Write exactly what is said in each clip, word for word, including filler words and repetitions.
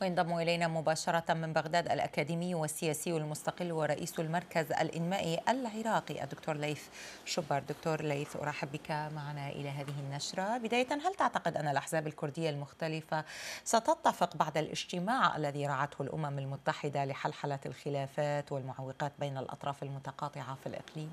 وينضم إلينا مباشرة من بغداد الأكاديمي والسياسي المستقل ورئيس المركز الإنمائي العراقي الدكتور ليث شبر. دكتور ليث، أرحب بك معنا إلى هذه النشرة. بداية، هل تعتقد أن الأحزاب الكردية المختلفة ستتفق بعد الاجتماع الذي رعته الأمم المتحدة لحلحلة الخلافات والمعوقات بين الأطراف المتقاطعة في الإقليم؟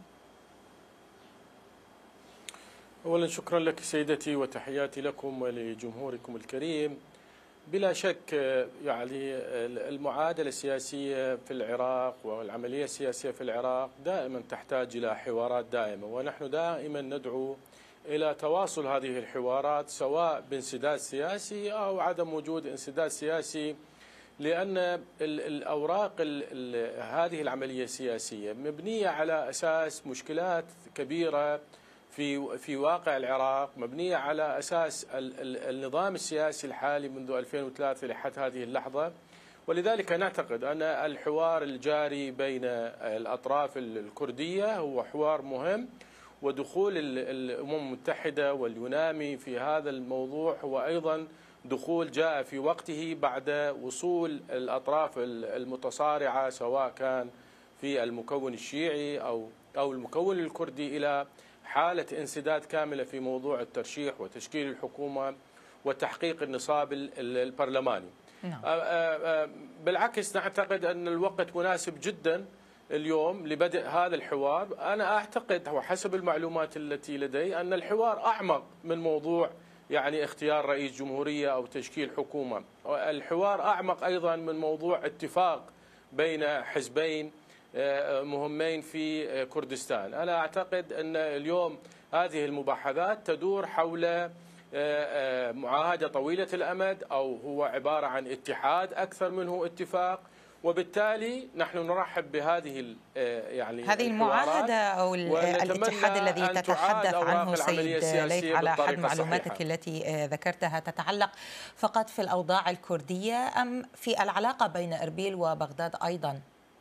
أولا شكرا لك سيدتي وتحياتي لكم ولجمهوركم الكريم. بلا شك يعني المعادلة السياسية في العراق والعملية السياسية في العراق دائما تحتاج إلى حوارات دائمة، ونحن دائما ندعو إلى تواصل هذه الحوارات سواء بانسداد سياسي أو عدم وجود انسداد سياسي، لأن الأوراق هذه العملية السياسية مبنية على أساس مشكلات كبيرة في في واقع العراق، مبنية على أساس النظام السياسي الحالي منذ ألفين وثلاثة لحد هذه اللحظة. ولذلك نعتقد أن الحوار الجاري بين الأطراف الكردية هو حوار مهم، ودخول الأمم المتحدة واليونامي في هذا الموضوع هو أيضا دخول جاء في وقته بعد وصول الأطراف المتصارعة سواء كان في المكون الشيعي أو أو المكون الكردي إلى حالة انسداد كاملة في موضوع الترشيح وتشكيل الحكومة وتحقيق النصاب البرلماني. نعم. بالعكس نعتقد أن الوقت مناسب جدا اليوم لبدء هذا الحوار. أنا أعتقد وحسب المعلومات التي لدي أن الحوار أعمق من موضوع يعني اختيار رئيس جمهورية أو تشكيل حكومة. الحوار أعمق أيضا من موضوع اتفاق بين حزبين مهمين في كردستان. أنا أعتقد أن اليوم هذه المباحثات تدور حول معاهدة طويلة الأمد، أو هو عبارة عن اتحاد أكثر منه اتفاق، وبالتالي نحن نرحب بهذه يعني هذه المعاهدة أو الاتحاد الذي تتحدث عنه سيد ليث على حد معلوماتك صحيحة. التي ذكرتها تتعلق فقط في الأوضاع الكردية أم في العلاقة بين إربيل وبغداد أيضا؟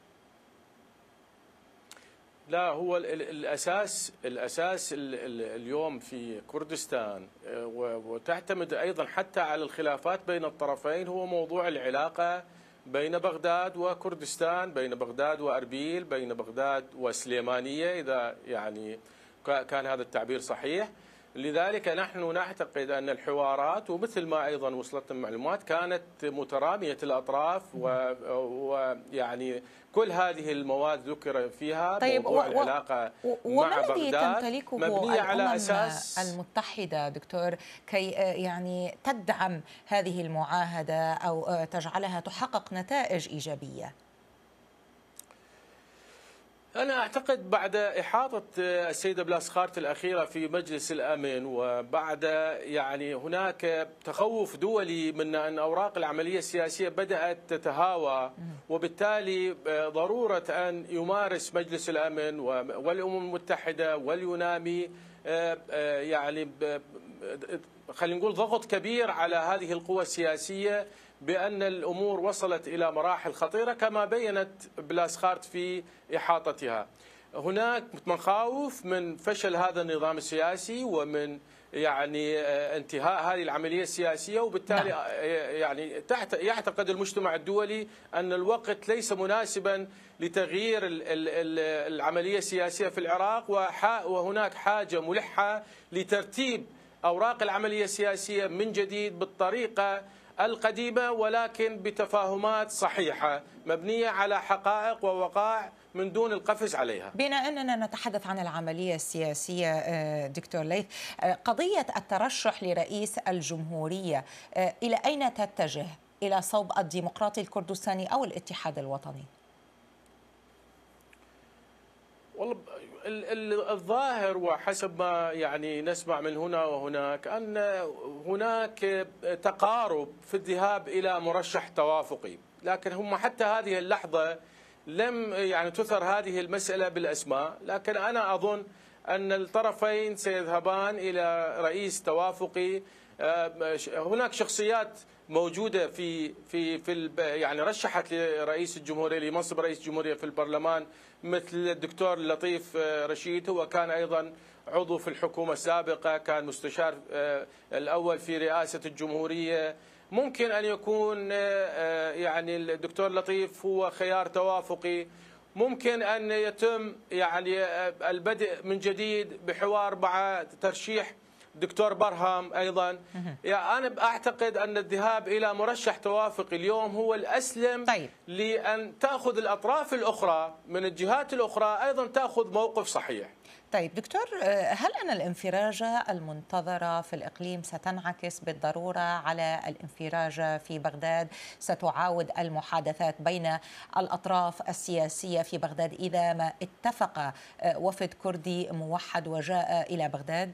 لا، هو الأساس الأساس اليوم في كردستان وتعتمد أيضا حتى على الخلافات بين الطرفين هو موضوع العلاقة بين بغداد وكردستان، بين بغداد وأربيل، بين بغداد وسليمانية إذا يعني كان هذا التعبير صحيح. لذلك نحن نعتقد أن الحوارات ومثل ما أيضا وصلتنا المعلومات كانت مترامية الأطراف، ويعني كل هذه المواد ذكر فيها. طيب، موضوع و... العلاقة و... مع بغداد مبنية على أساس المتحدة دكتور كي يعني تدعم هذه المعاهدة أو تجعلها تحقق نتائج إيجابية. أنا أعتقد بعد إحاطة السيدة بلاسخارت الأخيرة في مجلس الأمن، وبعد يعني هناك تخوف دولي من أن أوراق العملية السياسية بدأت تتهاوى، وبالتالي ضرورة أن يمارس مجلس الأمن والأمم المتحدة واليونامي يعني خلينا نقول ضغط كبير على هذه القوى السياسية بأن الأمور وصلت إلى مراحل خطيرة كما بيّنت بلاسخارت في إحاطتها. هناك مخاوف من فشل هذا النظام السياسي ومن يعني انتهاء هذه العملية السياسية، وبالتالي نعم. يعني يعتقد المجتمع الدولي أن الوقت ليس مناسبا لتغيير العملية السياسية في العراق، وهناك حاجة ملحة لترتيب أوراق العملية السياسية من جديد بالطريقة القديمة، ولكن بتفاهمات صحيحة مبنية على حقائق ووقائع من دون القفز عليها. بما أننا نتحدث عن العملية السياسية دكتور ليث، قضية الترشح لرئيس الجمهورية إلى أين تتجه؟ إلى صوب الديمقراطي الكردستاني أو الاتحاد الوطني؟ والله الظاهر وحسب ما يعني نسمع من هنا وهناك أن هناك تقارب في الذهاب إلى مرشح توافقي، لكن هم حتى هذه اللحظة لم يعني تثر هذه المسألة بالأسماء. لكن أنا أظن أن الطرفين سيذهبان إلى رئيس توافقي. هناك شخصيات موجودة في في في يعني رشحت لرئيس الجمهورية لمنصب رئيس الجمهورية في البرلمان، مثل الدكتور لطيف رشيد، هو كان أيضا عضو في الحكومة السابقة، كان مستشار الأول في رئاسة الجمهورية. ممكن أن يكون يعني الدكتور لطيف هو خيار توافقي، ممكن أن يتم يعني البدء من جديد بحوار مع ترشيح دكتور برهام أيضا. يعني أنا أعتقد أن الذهاب إلى مرشح توافقي اليوم هو الأسلم. طيب. لأن تأخذ الأطراف الأخرى من الجهات الأخرى أيضا تأخذ موقف صحيح. طيب دكتور، هل أن الانفراجة المنتظرة في الإقليم ستنعكس بالضرورة على الانفراجة في بغداد؟ ستعاود المحادثات بين الأطراف السياسية في بغداد إذا ما اتفق وفد كردي موحد وجاء إلى بغداد؟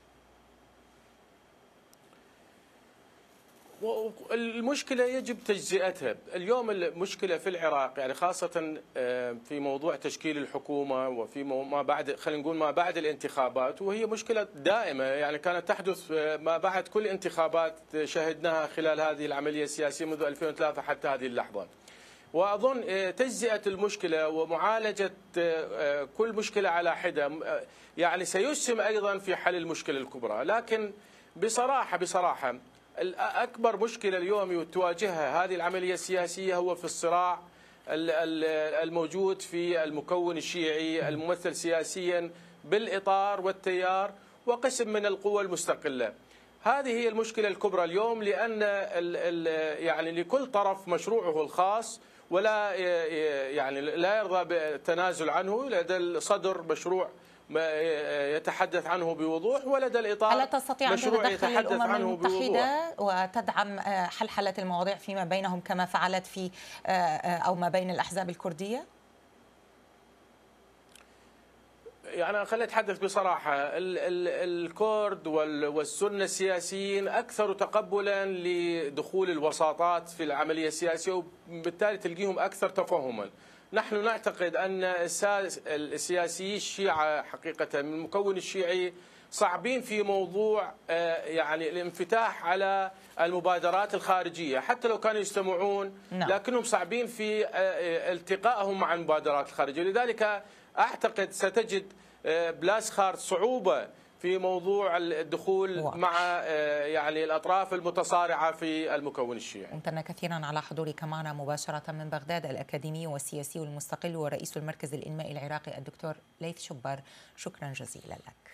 المشكلة يجب تجزئتها. اليوم المشكلة في العراق يعني خاصة في موضوع تشكيل الحكومة وفي ما بعد، خلينا نقول ما بعد الانتخابات، وهي مشكلة دائمة يعني كانت تحدث ما بعد كل انتخابات شهدناها خلال هذه العملية السياسية منذ ألفين وثلاثة حتى هذه اللحظة. وأظن تجزئة المشكلة ومعالجة كل مشكلة على حدة يعني سيسهم أيضا في حل المشكلة الكبرى. لكن بصراحة بصراحة أكبر مشكلة اليوم تواجهها هذه العملية السياسية هو في الصراع الموجود في المكون الشيعي الممثل سياسيا بالإطار والتيار وقسم من القوى المستقلة. هذه هي المشكلة الكبرى اليوم، لأن يعني لكل طرف مشروعه الخاص ولا يعني لا يرضى بالتنازل عنه. لدى الصدر مشروع يتحدث عنه بوضوح، ولدى الإطار ألا تستطيع أن تتدخل الأمم المتحدة وتدعم حلحلة المواضيع فيما بينهم كما فعلت في أو ما بين الأحزاب الكردية؟ يعني خليني أتحدث بصراحة، الكرد والسنة السياسيين أكثر تقبلا لدخول الوساطات في العملية السياسية، وبالتالي تلقيهم أكثر تفهما. نحن نعتقد أن السياسيين الشيعة حقيقة من المكون الشيعي صعبين في موضوع يعني الانفتاح على المبادرات الخارجية، حتى لو كانوا يستمعون لكنهم صعبين في التقائهم مع المبادرات الخارجية. لذلك أعتقد ستجد بلاسخار صعوبة في موضوع الدخول واضح. مع يعني الأطراف المتصارعة في المكون الشيعي. ممتن كثيرا على حضورك معنا مباشرة من بغداد، الأكاديمي والسياسي والمستقل ورئيس المركز الإنمائي العراقي الدكتور ليث شبر، شكرا جزيلا لك.